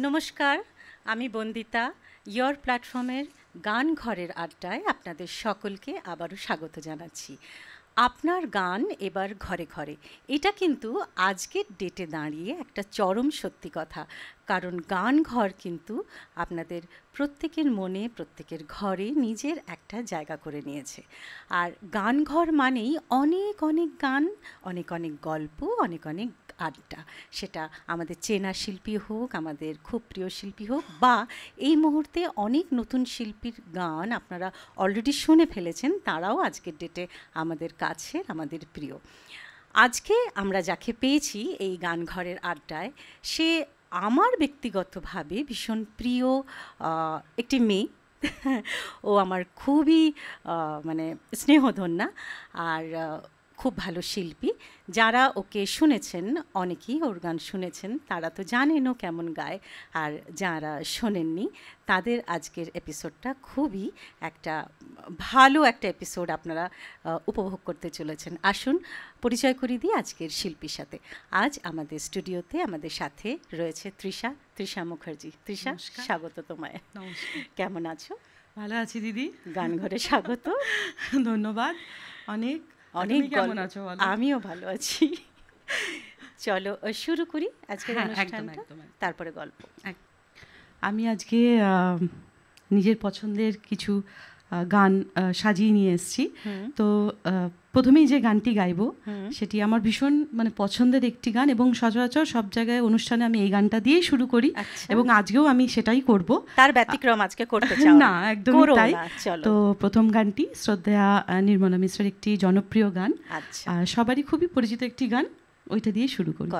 নমস্কার, আমি বন্দিতা। ইয়োর প্ল্যাটফর্মের গান ঘরের আড্ডায় আপনাদের সকলকে আবারও স্বাগত জানাচ্ছি। আপনার গান এবার ঘরে ঘরে, এটা কিন্তু আজকের ডেটে দাঁড়িয়ে একটা চরম সত্যি কথা। কারণ গান ঘর কিন্তু আপনাদের প্রত্যেকের মনে, প্রত্যেকের ঘরে নিজের একটা জায়গা করে নিয়েছে। আর গান ঘর মানেই অনেক অনেক গান, অনেক অনেক গল্প, অনেক অনেক আড্ডা। সেটা আমাদের চেনা শিল্পী হোক, আমাদের খুব প্রিয় শিল্পী হোক, বা এই মুহূর্তে অনেক নতুন শিল্পীর গান আপনারা অলরেডি শুনে ফেলেছেন, তারাও আজকের ডেটে আমাদের কাছের, আমাদের প্রিয়। আজকে আমরা যাকে পেয়েছি এই গান ঘরের আড্ডায়, সে আমার ব্যক্তিগতভাবে ভীষণ প্রিয় একটি মেয়ে। ও আমার খুবই মানে স্নেহধন্যা, আর খুব ভালো শিল্পী। যারা ওকে শুনেছেন, অনেকেই ওর গান শুনেছেন, তারা তো জানেন ও কেমন গায়। আর যারা শোনেননি তাদের আজকের এপিসোডটা খুবই একটা ভালো একটা এপিসোড আপনারা উপভোগ করতে চলেছেন। আসুন পরিচয় করিয়ে দিই আজকের শিল্পীর সাথে। আজ আমাদের স্টুডিওতে আমাদের সাথে রয়েছে তৃষা মুখার্জি। তৃষা, স্বাগত তোমায়। কেমন আছো? ভালো আছি দিদি। গান ঘরে স্বাগত। ধন্যবাদ। অনেক অনেক কেমন আছো? আমিও ভালো আছি। চলো শুরু করি আজকের অনুষ্ঠানটা, তারপরে গল্প। আমি আজকে নিজের পছন্দের কিছু গান সাজিয়ে নিয়ে এসেছি। তো প্রথমেই যে গানটি গাইবো সেটি আমার ভীষণ পছন্দের একটি গান, এবং সচরাচর সব জায়গায় অনুষ্ঠানে আমি এই গানটা দিয়েই শুরু করি, এবং আজকেও আমি সেটাই করব। তার ব্যতিক্রম আজকে করতে চাও না? একদমই তাই। তো প্রথম গানটি শ্রদ্ধেয়া নির্মলা মিশ্রের একটি জনপ্রিয় গান, সবারই খুবই পরিচিত একটি গান, ওইটা দিয়ে শুরু করি।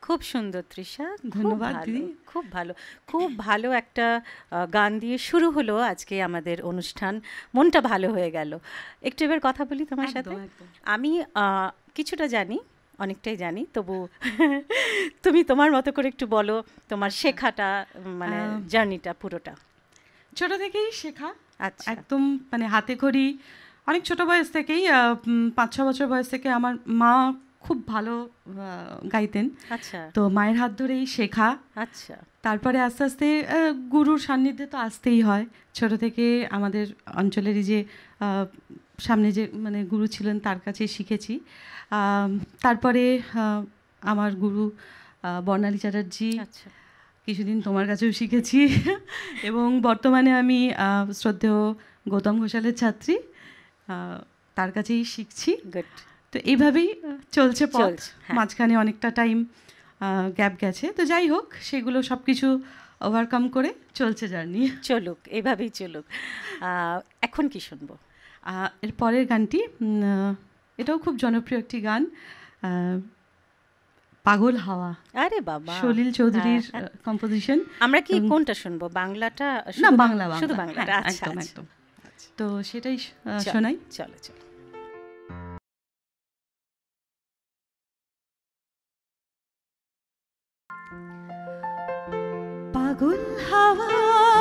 খুব সুন্দর তৃষা, ধন্যবাদ দিদি। খুব ভালো, খুব ভালো একটা গান দিয়ে শুরু হলো আজকে আমাদের অনুষ্ঠান। মনটা ভালো হয়ে গেল। একটু এবার কথা বলি তোমার সাথে। আমি কিছুটা জানি, অনেকটাই জানি, তবু তুমি তোমার মতো করে একটু বলো তোমার শেখাটা, মানে জার্নিটা পুরোটা। ছোট থেকেই শেখা, আচ্ছা, একদম মানে হাতে খড়ি। অনেক ছোট বয়স থেকেই 5-6 বছর বয়স থেকে আমার মা খুব ভালো গাইতেন। আচ্ছা, তো মায়ের হাত ধরেই শেখা। আচ্ছা, তারপরে আস্তে আস্তে গুরুর সান্নিধ্যে তো আসতেই হয়। ছোট থেকে আমাদের অঞ্চলেরই যে সামনে যে মানে গুরু ছিলেন তার কাছে শিখেছি। তারপরে আমার গুরু বর্ণালী চ্যাটার্জি, আচ্ছা, কিছুদিন তোমার কাছেও শিখেছি। এবং বর্তমানে আমি শ্রদ্ধেয় গৌতম ঘোষালের ছাত্রী, তার কাছেই শিখছি। গুড। তো এইভাবেই চলছে পথ। হ্যাঁ। মাঝখানে অনেকটা টাইম গ্যাপ গেছে, তো যাই হোক সেগুলো সব কিছু ওভারকাম করে চলছে জার্নি। চলুক, এভাবেই চলুক। এখন কি শুনবো? এর পরের গানটি, এটাও খুব জনপ্রিয় একটি গান, পাগল হাওয়া। আরে বাবা, সলিল চৌধুরীর কম্পোজিশন। আমরা কি কোনটা শুনবো, বাংলাটা? না, বাংলা, শুধু বাংলাটা। আচ্ছা, একদম একদম। তো সেটাই শোনাই। চলো চলো। পাগল হাওয়া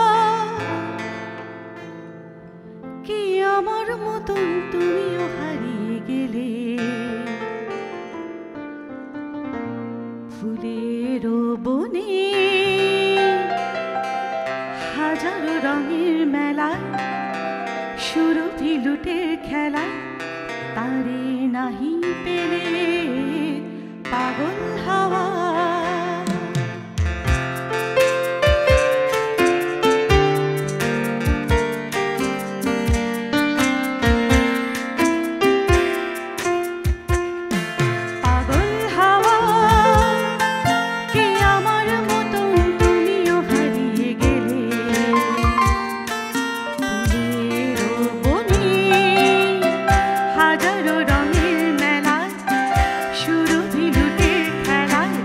কি আমার মতন তুমিও হারিয়ে গেলে, ফুলের বনে হাজারো রঙের মেলায়, সুরভি লুটের খেলায় তারে নাহি পেলে পাগল হাওয়া। হাজারো রঙের মেলায় সুরভি লুটের খেলায়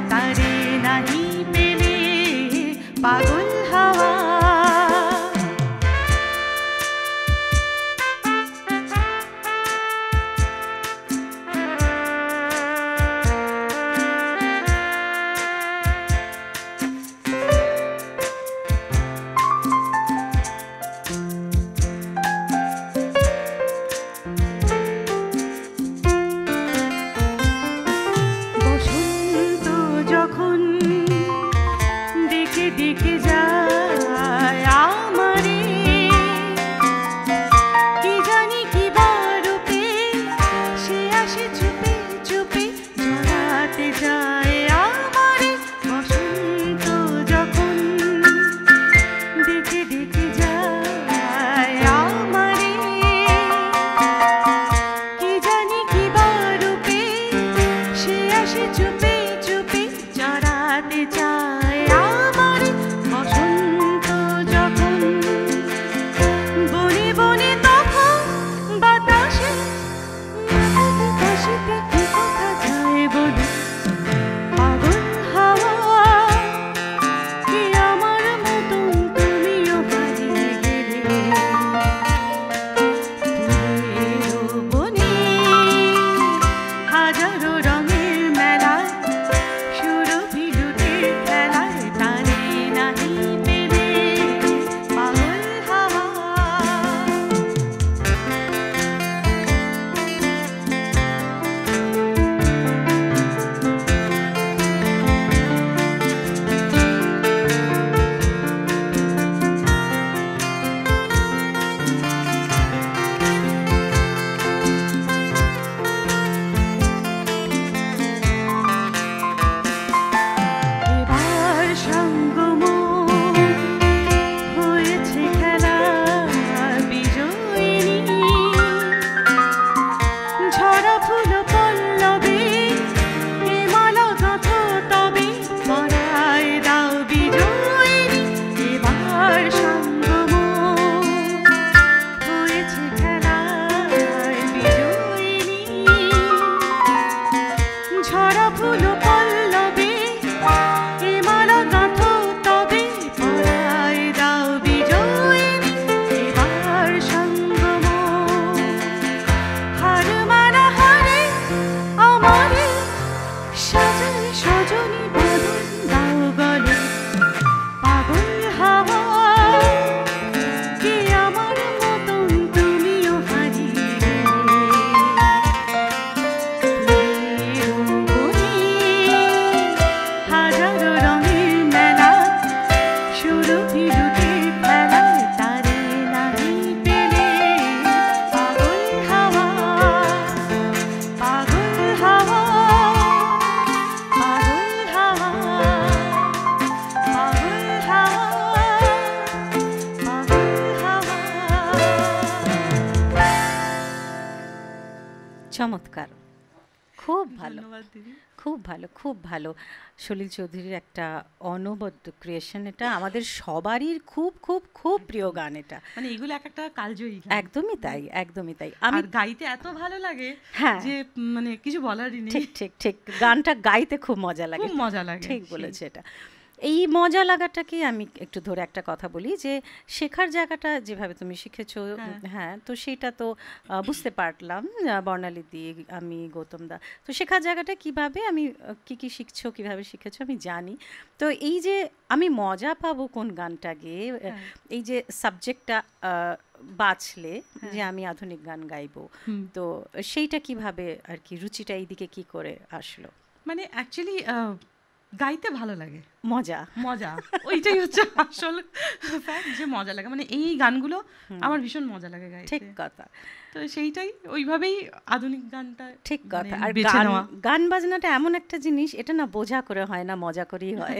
চমৎকার, খুব ভালো, ধন্যবাদ দিদি। খুব ভালো, খুব ভালো। সলিল চৌধুরীর একটা অনবদ্য ক্রিয়েশন, এটা আমাদের সবারই খুব খুব খুব প্রিয় গান এটা। মানে এগুলো এক একটা কালজয়ী গান। একদমই তাই, একদমই তাই। আর গাইতে এত ভালো লাগে হ্যাঁ, যে মানে কিছু বলারই নেই। ঠিক ঠিক ঠিক, গানটা গাইতে খুব মজা লাগে, খুব মজা লাগে। ঠিক বলেছে এটা। এই মজা লাগাটাকে আমি একটু ধরে একটা কথা বলি, যে শেখার জায়গাটা যেভাবে তুমি শিখেছো, হ্যাঁ, তো সেটা তো বুঝতে পারলাম, বর্ণালী দি, আমি, গৌতম দা, তো শেখার জায়গাটা কিভাবে, আমি কি কি শিখছো, কিভাবে শিখেছো আমি জানি। তো এই যে আমি মজা পাবো কোন গানটা গেয়ে, এই যে সাবজেক্টটা বাছলে যে আমি আধুনিক গান গাইবো, তো সেইটা কিভাবে আর কি, রুচিটা এইদিকে কি করে আসলো? মানে অ্যাকচুয়ালি গাইতে ভালো লাগে, মজা মজা, ওইটাই হচ্ছে আসল ফ্যাক্ট, যে মজা লাগে। মানে এই গানগুলো আমার ভীষণ মজা লাগে গাইতে। ঠিক কথা। তো সেইটাই, ওইভাবেই আধুনিক গানটা ঠিক কথা। মানে আর বেছে নেওয়া। গান বাজনাটা এমন একটা জিনিস, এটা না বোঝা করে হয় না, মজা করেই হয়।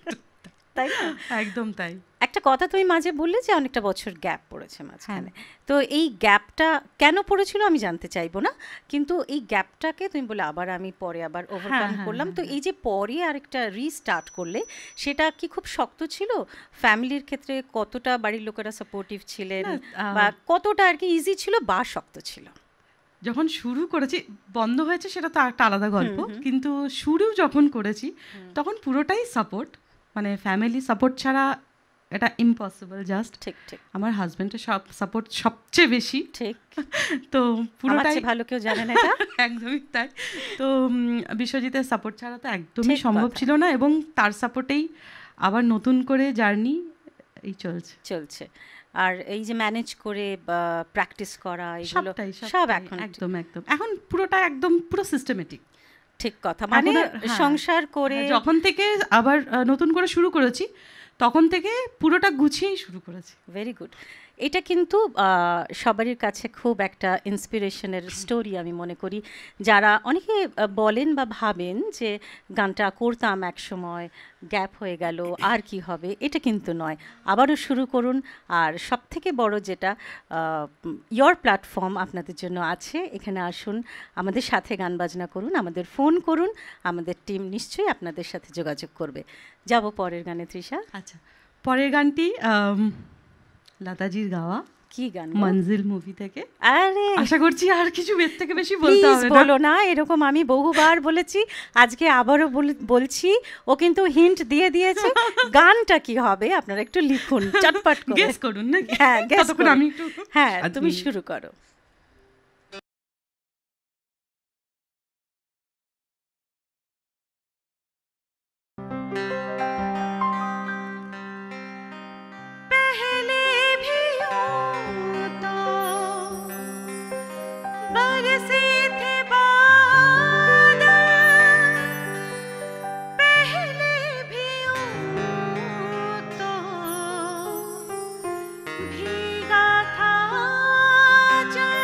তাই না? একদম তাই। একটা কথা তুমি মাঝে বললে যে অনেকটা বছর গ্যাপ পড়েছে মাঝখানে, তো এই গ্যাপটা কেন পড়েছিল আমি জানতে চাইবো না, কিন্তু এই গ্যাপটাকে তুমি বলে আবার আমি পরে আবার ওভারকাম করলাম, তো এই যে পরে আরেকটা রিস্টার্ট করলে, সেটা কি খুব শক্ত ছিল? ফ্যামিলির ক্ষেত্রে কতটা বাড়ির লোকেরা সাপোর্টিভ ছিলেন, বা কতটা আর কি ইজি ছিল বা শক্ত ছিল? যখন শুরু করেছি, বন্ধ হয়েছে সেটা তো একটা আলাদা গল্প, কিন্তু শুরু যখন করেছি তখন পুরোটাই সাপোর্ট, মানে ফ্যামিলি সাপোর্ট ছাড়া এটা ইম্পসিবল জাস্ট। ঠিক ঠিক, আমার হাজবেন্ডের সব সাপোর্ট সবচেয়ে বেশি। ঠিক, তো পুরোটাই ভালো কেউ জানে না এটা। একদমই তাই। তো বিশ্বজিতের সাপোর্ট ছাড়া তো একদমই সম্ভব ছিল না, এবং তার সাপোর্টেই আবার নতুন করে জার্নি এই চলছে। আর এই যে ম্যানেজ করে প্র্যাকটিস করা, এগুলো সব এখন একদম এখন পুরোটা একদম পুরো সিস্টেমেটিক। ঠিক কথা, মানে সংসার করে যখন থেকে আবার নতুন করে শুরু করেছি, তখন থেকে পুরোটা গুছিয়েই শুরু করেছি। Very good. এটা কিন্তু সবারই কাছে খুব একটা ইন্সপিরেশনের স্টোরি আমি মনে করি, যারা অনেকে বলেন বা ভাবেন যে গানটা করতাম এক সময়, গ্যাপ হয়ে গেল, আর কি হবে, এটা কিন্তু নয়, আবারও শুরু করুন। আর সব থেকে বড় যেটা, ইয়োর প্ল্যাটফর্ম আপনাদের জন্য আছে, এখানে আসুন, আমাদের সাথে গান বাজনা করুন, আমাদের ফোন করুন, আমাদের টিম নিশ্চয়ই আপনাদের সাথে যোগাযোগ করবে। যাব পরের গানে তৃষা। আচ্ছা, পরের গানটি লতাজির গাওয়া। কি গান? মঞ্জিল মুভি থেকে। আরে আশা করছি আর কিছু এর থেকে বেশি বলতে হবে না। বলো না, এরকম আমি বহুবার বলেছি, আজকে আবারও বলছি, ও কিন্তু হিন্ট দিয়ে দিয়েছে। গানটা কি হবে আপনারা একটু লিখুন, চটপট করে গেস করুন না। হ্যাঁ, গেস করুন। আমি একটু, হ্যাঁ, তুমি শুরু করো। भीगा था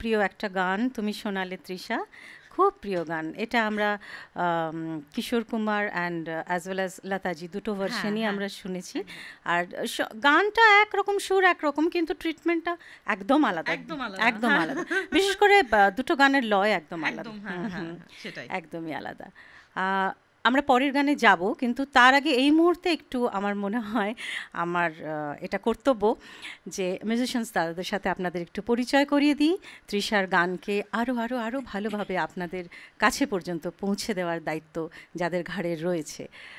প্রিয় একটা গান তুমি শোনালে তৃষা, খুব প্রিয় গান এটা। আমরা Kishore Kumar and as well as Lataji দুটো ভার্সনই আমরা শুনেছি। আর গানটা একরকম, সুর একরকম, কিন্তু ট্রিটমেন্টটা একদম আলাদা, একদম আলাদা। বিশেষ করে দুটো গানের লয় একদম আলাদা, একদমই আলাদা। আমরা পরের গানে যাব, কিন্তু তার আগে এই মুহূর্তে একটু আমার মনে হয় আমার এটা কর্তব্য যে মিউজিশিয়ানস দাদাদের সাথে আপনাদের একটু পরিচয় করিয়ে দিই। তৃষার গানকে আরও আরও আরও ভালোভাবে আপনাদের কাছে পর্যন্ত পৌঁছে দেওয়ার দায়িত্ব যাদের ঘাড়ে রয়েছে।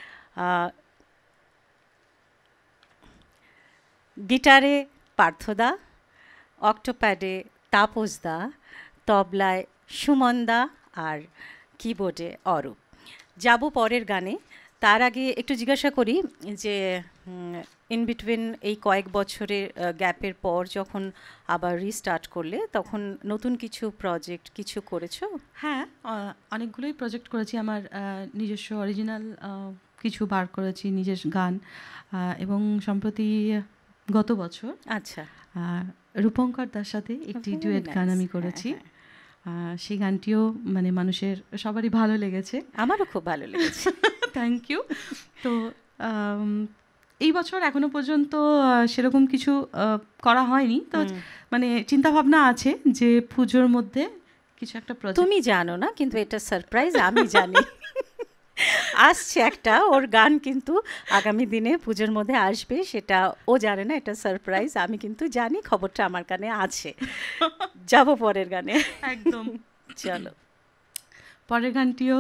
গিটারে পার্থদা, অক্টোপ্যাডে তাপসদা, তবলায় সুমনদা আর কিবোর্ডে অরূপ। যাব পরের গানে। তার আগে একটু জিজ্ঞাসা করি যে ইন বিটুইন এই কয়েক বছরের গ্যাপের পর যখন আবার রিস্টার্ট করলে, তখন নতুন কিছু প্রজেক্ট কিছু করেছো? হ্যাঁ, অনেকগুলোই প্রজেক্ট করেছি। আমার নিজস্ব অরিজিনাল কিছু বার করেছি, নিজের গান। এবং সম্প্রতি গত বছর আচ্ছা রূপঙ্কর দার সাথে একটি ডুয়েট গান আমি করেছি। সেই গানটিও মানে মানুষের সবারই ভালো লেগেছে, আমারও খুব ভালো লেগেছে। Thank you. তো এই বছর এখনো পর্যন্ত সেরকম কিছু করা হয়নি, তো মানে চিন্তাভাবনা আছে যে পুজোর মধ্যে কিছু একটা প্রজেক্ট। তুমি জানো না, কিন্তু এটা সারপ্রাইজ, আমি জানি। আসছে একটা ওর গান, কিন্তু আগামী দিনে পুজোর মধ্যে আসবে, সেটা ও জানে না, এটা সারপ্রাইজ। আমি কিন্তু জানি, খবরটা আমার কানে আছে। যাব পরের গানে। একদম চলো, পরের গানটিও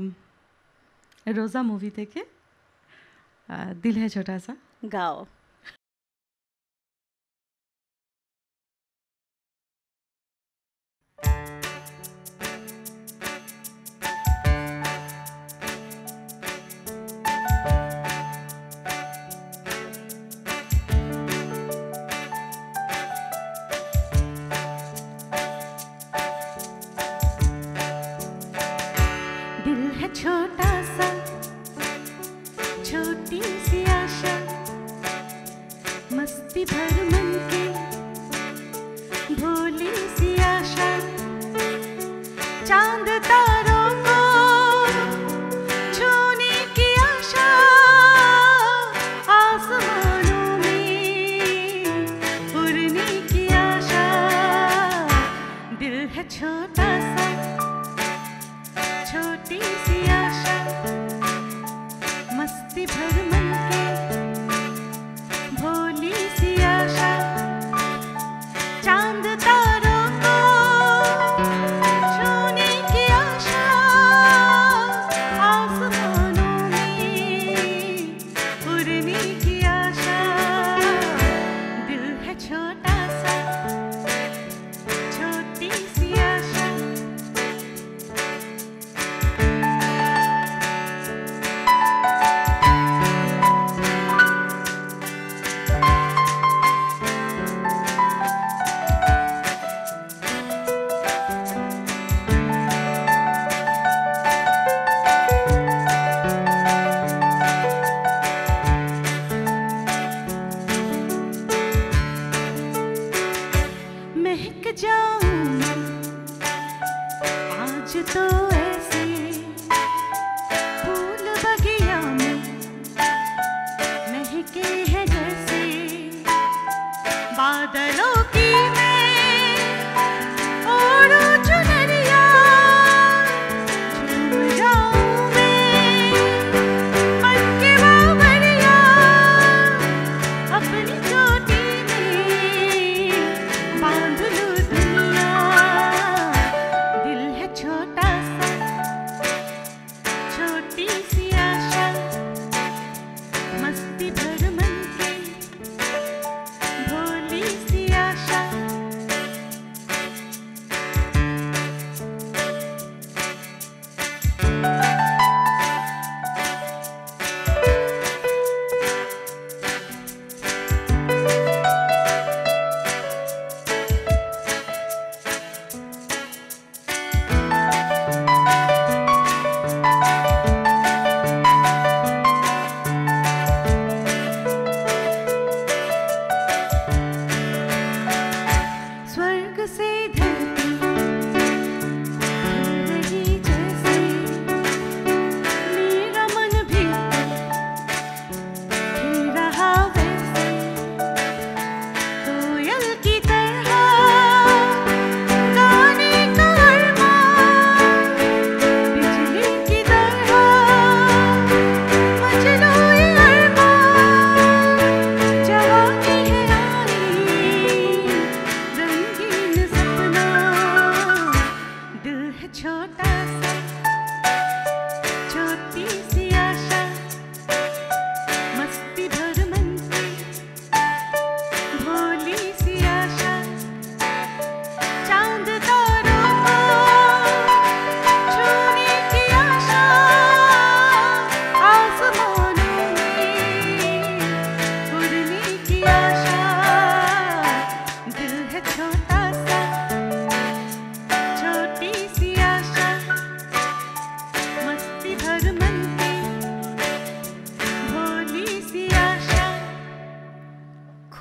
রোজা মুভি থেকে, দিল হ্যায় ছোটা সা। গাও। छोटा सा छोटी सी आशा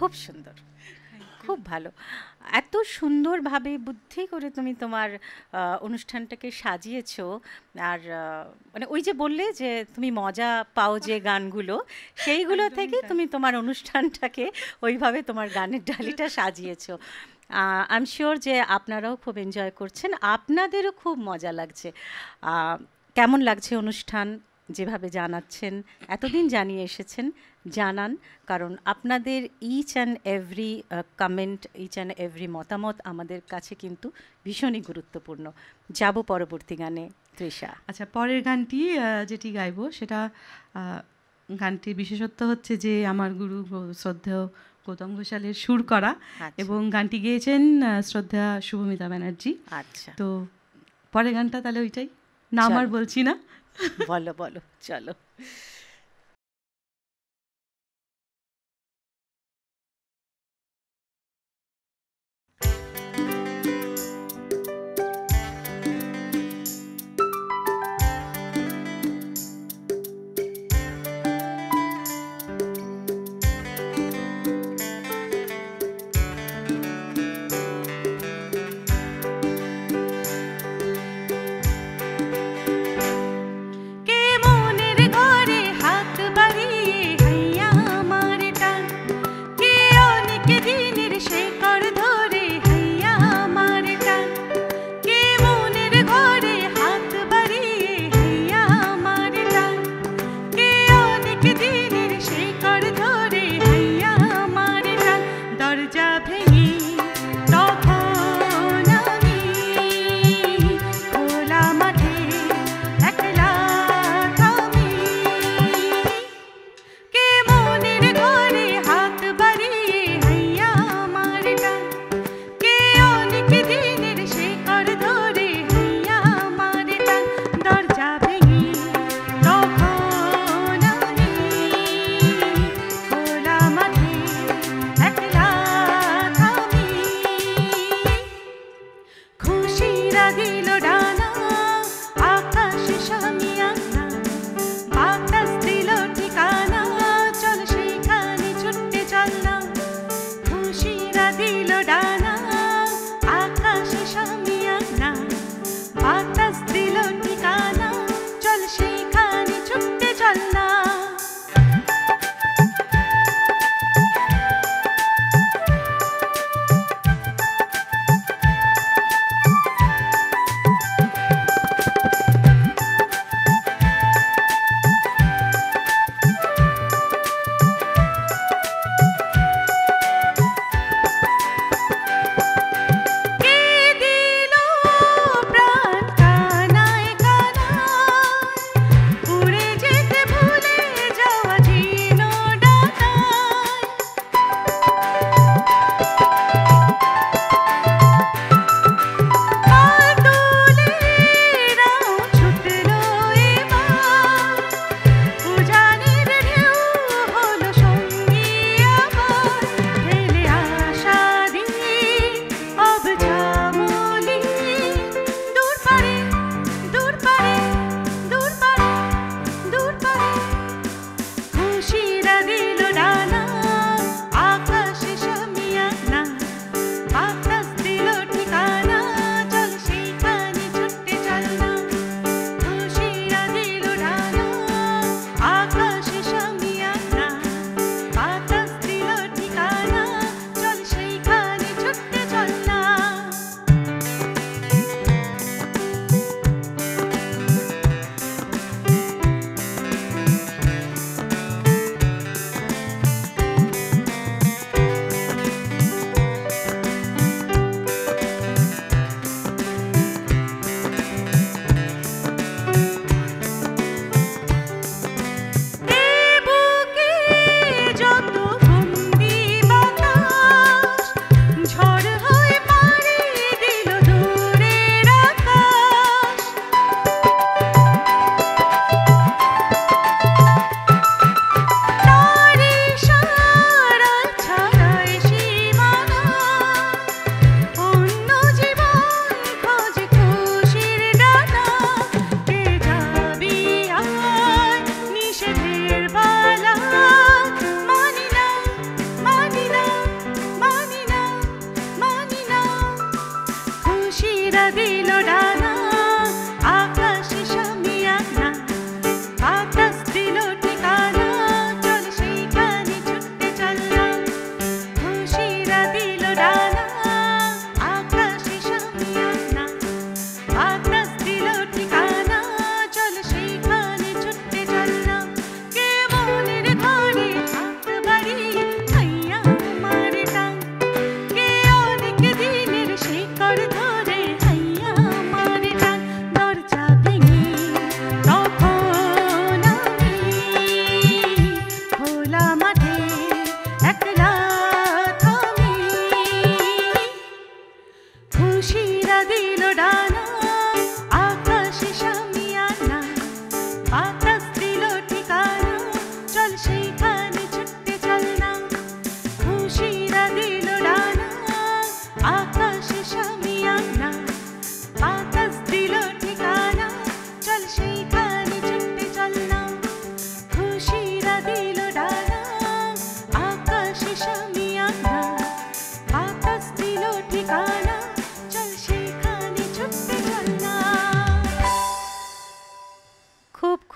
খুব সুন্দর, খুব ভালো। এত সুন্দরভাবে বুদ্ধি করে তুমি তোমার অনুষ্ঠানটাকে সাজিয়েছো। আর মানে ওই যে বললে যে তুমি মজা পাও যে গানগুলো, সেইগুলো থেকে তুমি তোমার অনুষ্ঠানটাকে ওইভাবে তোমার গানের ডালিটা সাজিয়েছো। আই এম শিওর যে আপনারাও খুব এনজয় করছেন, আপনাদেরও খুব মজা লাগছে। কেমন লাগছে অনুষ্ঠান যেভাবে জানাচ্ছেন, এতদিন জানিয়ে এসেছেন, জানান, কারণ আপনাদের each and every comment, each and every মতামত আমাদের কাছে কিন্তু ভীষণই গুরুত্বপূর্ণ। যাব পরবর্তী গানে। তৃষা, আচ্ছা, পরের গানটি যেটি গাইবো সেটা গানটির বিশেষত্ব হচ্ছে যে আমার গুরু শ্রদ্ধেয় গৌতম ঘোষালের সুর করা, এবং গানটি গেয়েছেন শ্রদ্ধা শুভমিতা ব্যানার্জি। আচ্ছা, তো পরের গানটা তাহলে ওইটাই, নাম আর বলছি না। বলো বলো, চলো।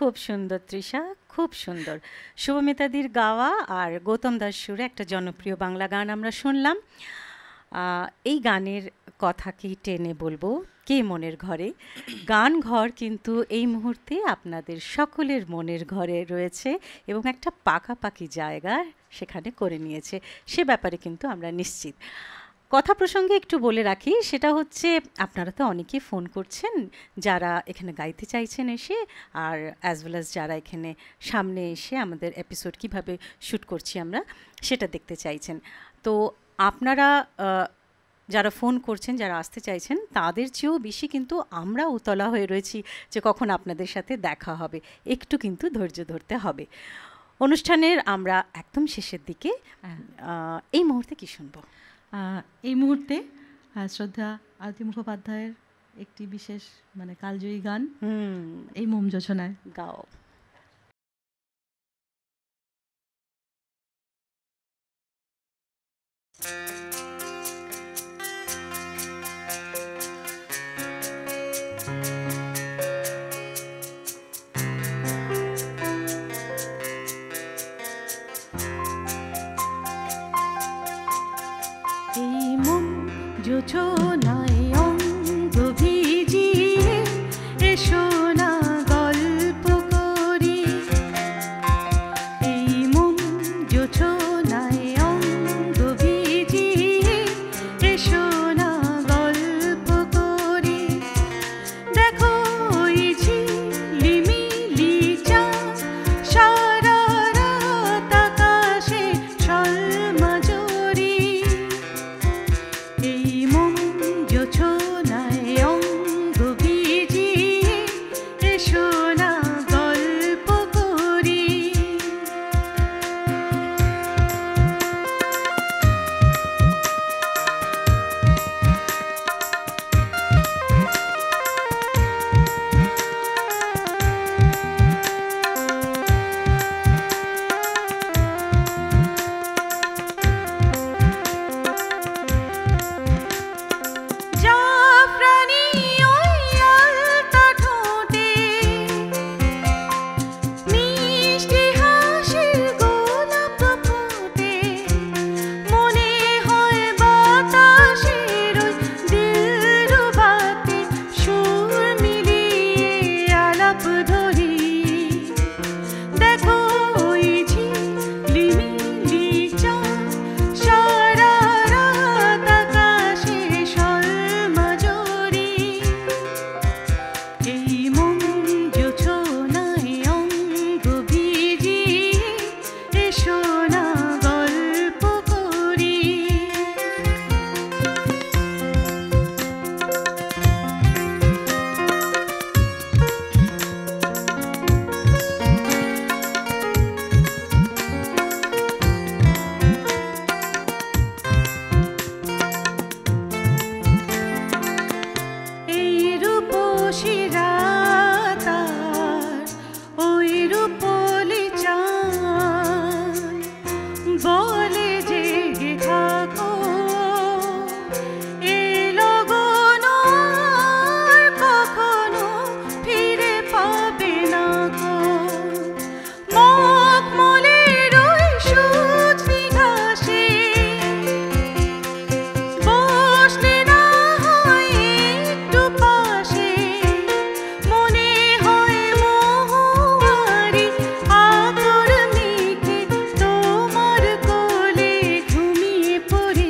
খুব সুন্দর তৃষা, খুব সুন্দর। শুভমিতাদির গাওয়া আর গৌতম দাস সুরে একটা জনপ্রিয় বাংলা গান আমরা শুনলাম। এই গানের কথা কি টেনে বলবো, কে মনের ঘরে। গান ঘর কিন্তু এই মুহূর্তে আপনাদের সকলের মনের ঘরে রয়েছে এবং একটা পাকাপাকি জায়গা সেখানে করে নিয়েছে, সে ব্যাপারে কিন্তু আমরা নিশ্চিত। কথা প্রসঙ্গে একটু বলে রাখি, সেটা হচ্ছে আপনারা তো অনেকেই ফোন করছেন যারা এখানে গাইতে চাইছেন এসে, আর অ্যাজ ওয়েল অ্যাজ যারা এখানে সামনে এসে আমাদের এপিসোড কিভাবে শ্যুট করছি আমরা সেটা দেখতে চাইছেন। তো আপনারা যারা ফোন করছেন, যারা আসতে চাইছেন, তাদের চেয়েও বেশি কিন্তু আমরা উতলা হয়ে রয়েছি যে কখন আপনাদের সাথে দেখা হবে। একটু কিন্তু ধৈর্য ধরতে হবে। অনুষ্ঠানের আমরা একদম শেষের দিকে, এই মুহূর্তে কি শুনবো? এই মুহূর্তে শ্রদ্ধা আরতি মুখোপাধ্যায়ের একটি বিশেষ মানে কালজয়ী গান, এই মোম যোছনায়। গাও। এই মোম যোছনায় অঙ্গ ভিজিয়ে এসো না গল্প করি। এই মোম যোছনায় অঙ্গ ভিজিয়ে এসো না গল্প করি। দেখো ওই ঝিলিমিলি চাঁদ সারা রাত আকাশে ঝলমজরি। এই মোম যোছনায় অঙ্গ ভিজিয়ে এসো না গল্প করি। জাফরানি ওই আলতা ঠোঁটে মিষ্টি হাসির গোলাপ ফোটে। মনে হয় বাতাসের ওই দিলরুবাতে সুর মিলিয়ে আলাপ ধরি। দেখো ওই ঝিলিমিলি চাঁদ সারা রাত আকাশে ঝলমজরি। এই মোম যোছনায় অঙ্গ ভিজিয়ে এসো না গল্প করি। এই রূপসী রাত আর ওই রূপলি চাঁদ বলে জেগে থাকো। এ লগন আর কখনো ফিরে পাবে না গো। মখমলের ওই সুচি ঘাসে বসলে না হয় একটু পাশে। মনে হয় মহুয়ারি আদর মেখে তোমার কোলে ঘুমিয়ে পড়ি।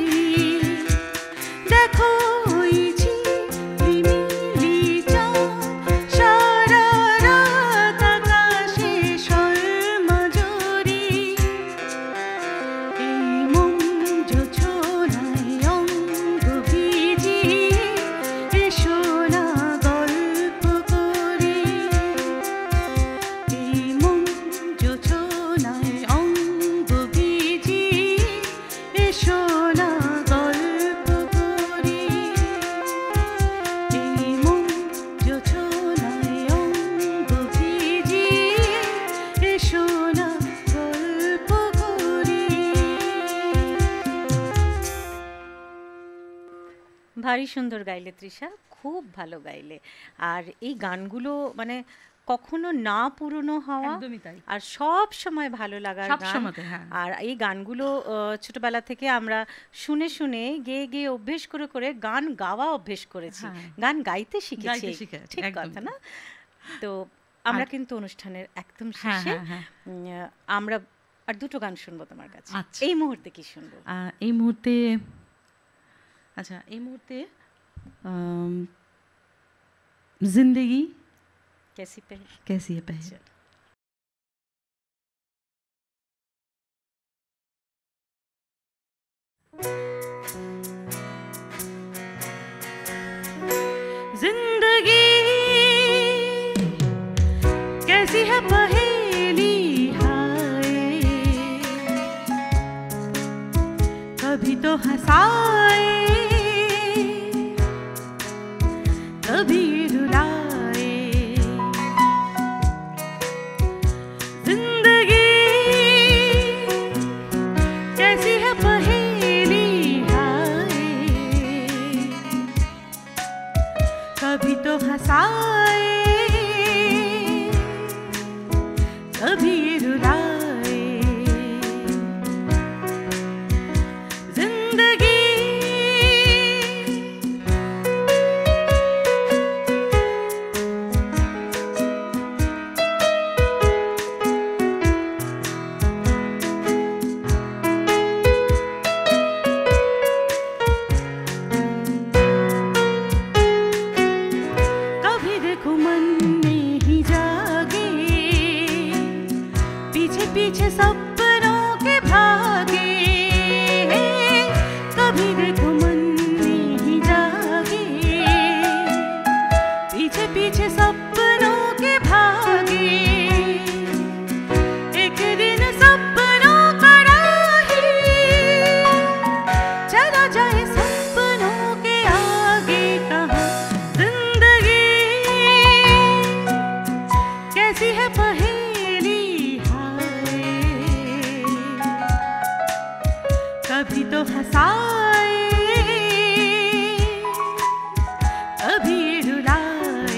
দেখো ওই ঝিলিমিলি চাঁদ সারা রাত আকাশে ঝলমজরি। এই মোম যোছনায় অঙ্গ ভিজিয়ে এসো না গল্প করি। এই মোম যোছনায় অঙ্গ ভিজিয়ে এসো না গল্প করি। এই মোম যোছনায় অঙ্গ ভিজিয়ে এসো না গল্প করি। ভারী সুন্দর গাইলে তৃষা, খুব ভালো গাইলে। আর এই গানগুলো মানে কখনো না পুরনো হওয়া, একদমই তাই। আর সব সময় ভালো লাগার সব গান। সময়তে, হ্যাঁ। আর এই গানগুলো ছোটবেলা থেকে আমরা শুনে শুনে গেয়ে গেয়ে অভ্যেস করে করে গান গাওয়া অভ্যেস করেছি, হ্যাঁ। গান গাইতে শিখেছি, গাইতে শিখেছি, ঠিক একদমই কথা না? তাই। তো আমরা আর- কিন্তু অনুষ্ঠানের একদম হ্যাঁ, শেষে হ্যাঁ, হ্যাঁ। আমরা আর দুটো গান শুনবো তোমার কাছে। আচ্ছা। এই মুহূর্তে কি শুনবো? এই মুহূর্তে, আচ্ছা, এই মুহূর্তে जिंदगी कैसी पे कैसी है पहले। चल। जिंदगी कैसी है पहेली, हाय कभी तो हंसाए कभी रुलाए। जिंदगी कैसी है पहेली, हाय कभी तो हंसाए कभी रुलाए। जिंदगी कभी देखो मन में ही जागे पीछे पीछे सपनों के भागे। कभी देखो मन में ही जागे पीछे पीछे सपनों के भागे। एक दिन सपनों का राही चला जाए सपनों के आगे कहाँ। जिंदगी कैसी है पहेली, हाय कभी तो हंसाए कभी रुलाए।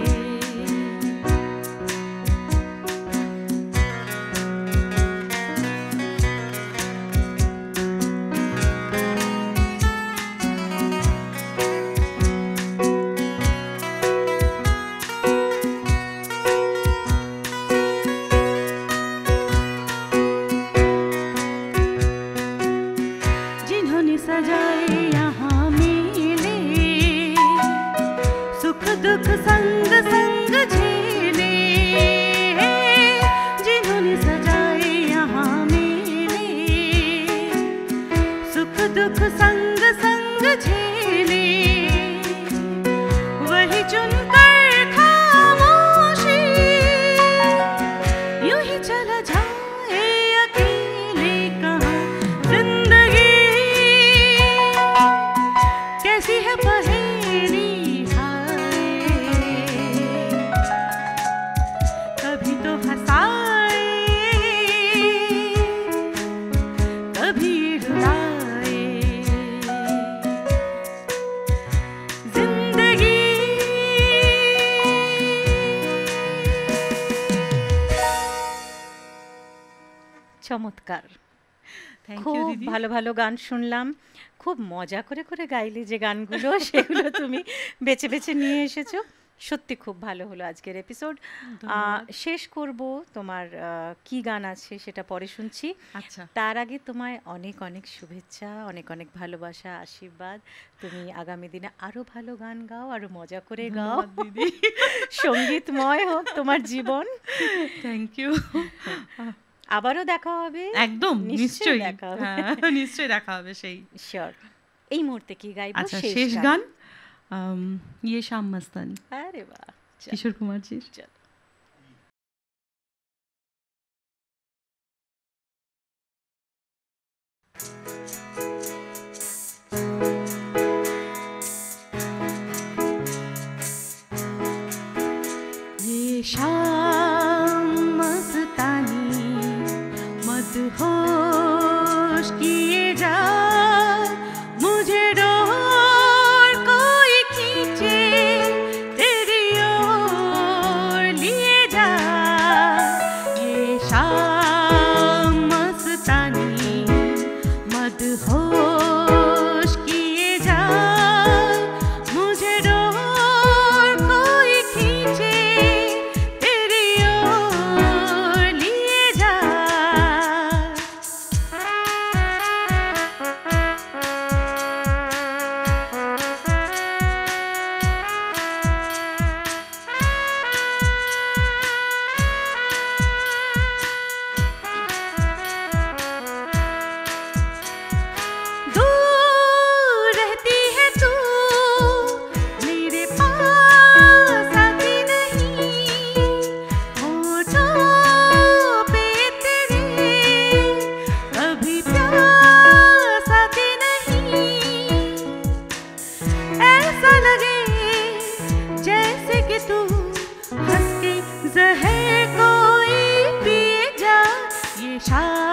जिन्होंने सजाए यहाँ मेले सुख दुख संग संग झेले। जिन्होंने सजाए यहाँ मेले सुख दुख संग संग झेले। वही चुनकर खामोशी यूं ही चला जाए अकेले कहाँ। जिंदगी कैसी है पहेली, हाय कभी तो हंसाए कभी रुलाए। जिंदगी চমৎকার, থ্যাংক খুব ইউ দিদি। ভালো ভালো গান শুনলাম। খুব মজা করে করে গাইলে যে গানগুলো সেগুলো তুমি বেছে বেছে নিয়ে এসেছো। সত্যি খুব ভালো হলো আজকের এপিসোড। শেষ করব, তোমার কি গান আছে সেটা পরে শুনছি। আচ্ছা, তার আগে তোমায় অনেক অনেক শুভেচ্ছা, অনেক অনেক ভালোবাসা, আশীর্বাদ। তুমি আগামী দিনে আরো ভালো গান গাও, আরো মজা করে গাও, ধন্যবাদ দিদি। সঙ্গীতময় হোক তোমার জীবন। Thank you. আবারও দেখা হবে, একদম নিশ্চয়ই নিশ্চয়ই, দেখা হবে। হ্যাঁ, নিশ্চয়ই দেখা হবে সেই। শিওর। এই মুহূর্তে কি গাইবো? আচ্ছা, শেষ গান ये शाम मस्तानी, আরে বাহ, চল, किशोर कुमार जी। চল। ये शाम मस्तानी मदहोश किए जा मुझे डोर कोई खींचे तेरी ओर लिए সাজ